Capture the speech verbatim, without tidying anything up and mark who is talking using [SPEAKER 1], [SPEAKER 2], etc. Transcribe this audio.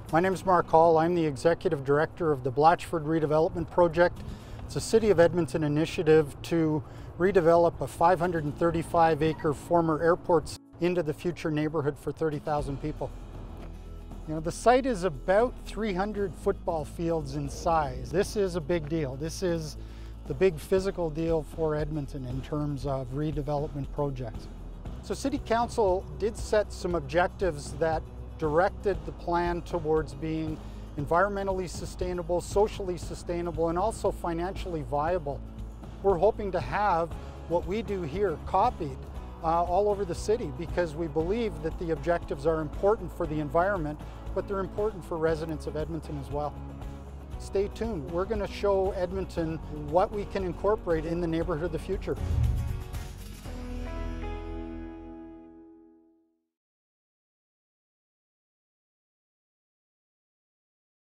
[SPEAKER 1] My name is Mark Hall. I'm the Executive Director of the Blatchford Redevelopment Project. It's a City of Edmonton initiative to redevelop a five hundred thirty-five acre former airport into the future neighborhood for thirty thousand people. You know, the site is about three hundred football fields in size. This is a big deal. This is the big physical deal for Edmonton in terms of redevelopment projects. So City Council did set some objectives that directed the plan towards being environmentally sustainable, socially sustainable, and also financially viable. We're hoping to have what we do here copied uh, all over the city because we believe that the objectives are important for the environment, but they're important for residents of Edmonton as well. Stay tuned. We're going to show Edmonton what we can incorporate in the neighborhood of the future.